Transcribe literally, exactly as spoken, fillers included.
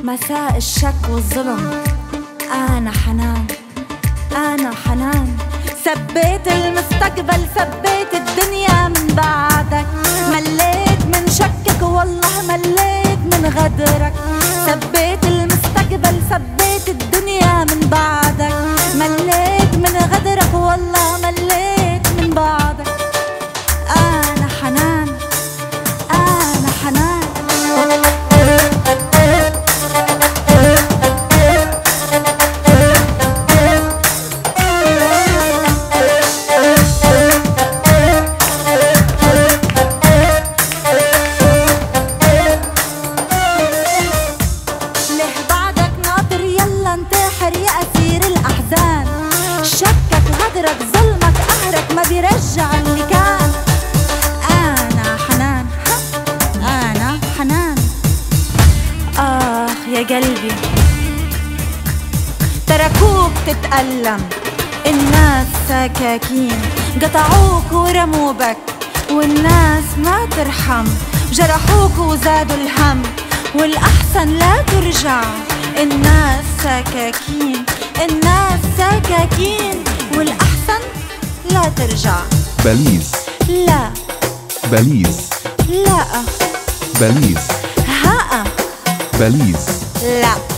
مساء الشك والظلم. أنا حنان، أنا حنان، سبيت المستقبل، سبيت الدنيا من بعدك. مليت من شكك والله مليت من غدرك. سبيت المستقبل، سبيت الدنيا من بعدك. مليت من غدرك والله مليت من بعدك. أنا حنان، أنا حنان. انتحر يا أسير الأحزان، شكك غدرك ظلمك قهرك ما بيرجع اللي كان. أنا حنان، أنا حنان. آخ يا قلبي تركوك تتألم، الناس سكاكين قطعوك ورموا بك، والناس ما ترحم جرحوك وزادوا الهم، والأحسن لا ترجع. الناس سكاكين، الناس سكاكين، والأحسن لا ترجع. بليز لا، بليز لا، بليز ها، بليز لا.